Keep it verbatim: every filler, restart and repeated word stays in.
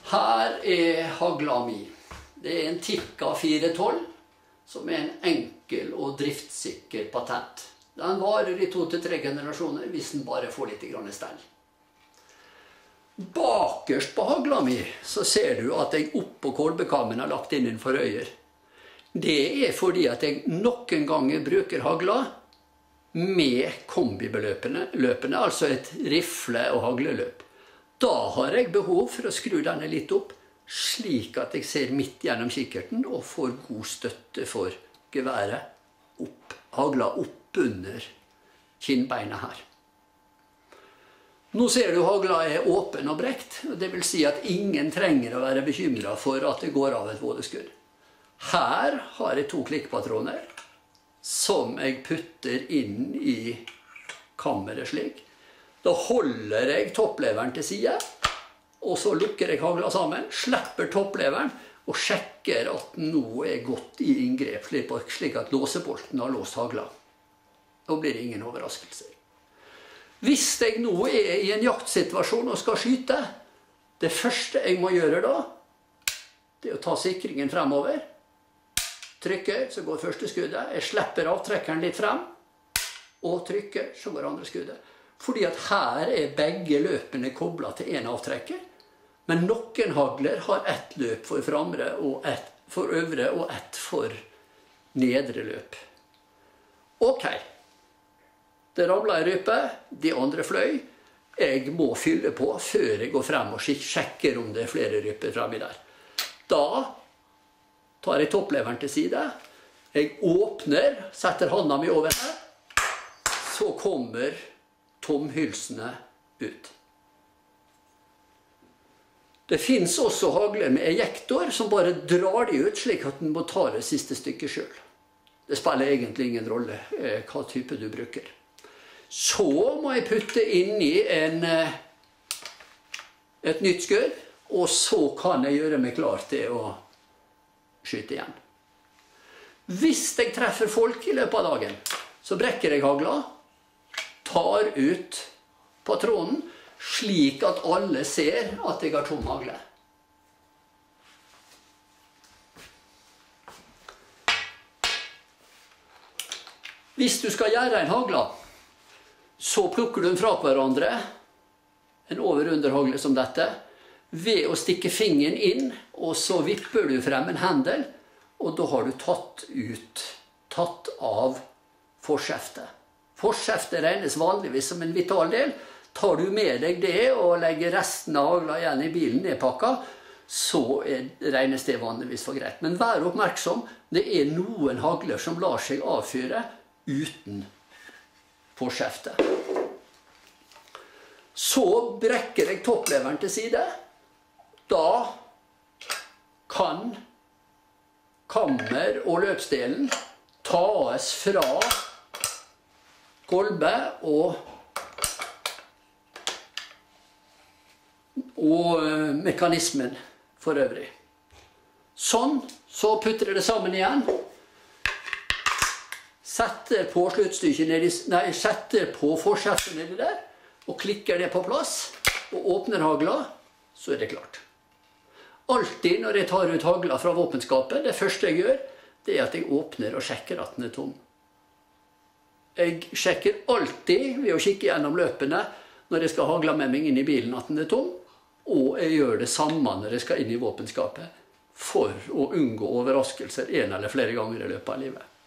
Her er hagla mi. Det er en Tikka fire tolv, som er en enkel og driftssikker patent. Den varer i to til tre generasjoner hvis den bare får litt grann stell. Bakerst på hagla mi så ser du at jeg oppå kolbekammen har lagt inn en forøyer. Det er fordi at jeg noen ganger bruker hagla med kombibeløpene, løpene, altså et rifle- og hagleløp. Da har jeg behov for å skru denne litt opp, slik at jeg ser midt gjennom kikkerten og får god støtte for geværet opp, hagla opp under kinnbeinet her. Nå ser du hagla er åpen og brekt, og det vil si at ingen trenger å være bekymret for at det går av et vådeskudd. Her har jeg to klikkpatroner som jeg putter inn i kammeret slik. Da holder jeg toppleveren til side, og så lukker jeg hagla sammen, slipper toppleveren og sjekker at den nå er godt i inngrep, slik at låsebolten har låst hagla. Da blir det ingen overraskelser. Hvis jeg nå er i en jaktsituasjon og skal skyte, det første jeg må gjøre da, det er å ta sikringen fremover. Trykker, så går første skuddet. Jeg slipper avtrekkeren litt frem, og trykker, så går andre skuddet. Fordi at her er begge løpene koblet til en avtrekker, men noen hagler har ett løp for framre og ett for øvre og ett for nedre løp. Ok, det ramlet i rype, de andre fløy. Jeg må fylle på før jeg går frem og sjekker om det er flere ryper fremme der. Da tar jeg toppleveren til side, jeg åpner, setter hånda mi over her, så kommer tomhylsene ut. Det finnes også hagler med ejektor som bare drar de ut slik at den må ta det siste stykket selv. Det spiller egentlig ingen rolle eh, hva type du bruker. Så må jeg putte inn i en, eh, et nytt skudd, og så kan jeg gjøre meg klar til å skyte igjen. Hvis jeg treffer folk i løpet av dagen, så brekker jeg hagla, tar ut patronen, slik at alle ser at jeg har tom hagle. Hvis du skal gjøre en hagla, så plukker du den fra hverandre, en over-under-hagle som dette, ved å stikke fingeren inn, og så vipper du frem en hendel, og da har du tatt ut, tatt av forskjeftet. Forskjeftet regnes vanligvis som en vital del. Tar du med deg det og legger resten av hagla igjen i bilen nedpakka, så er, regnes det vanligvis for greit. Men vær oppmerksom, det er noen hagler som lar seg avfyre uten forskjeftet. Så brekker jeg toppleveren til side. Da kan kammer og løpsdelen tas fra kolbe og, og mekanismen for øvrig. Sånn, så putter jeg det sammen igjen. Setter på sluttstykket nedi, nei, setter på forskjeftet nedi der, og klikker det på plass, og åpner hagla, så er det klart. Alltid når jeg tar ut hagla fra våpenskapet, det første jeg gjør, det er at jeg åpner og sjekker at den er tom. Jeg sjekker alltid ved å kikke gjennom løpene når jeg skal hagla med meg inn i bilen at den er tom, og jeg gjør det samme når jeg skal inn i våpenskapet for å unngå overraskelser en eller flere ganger i løpet av livet.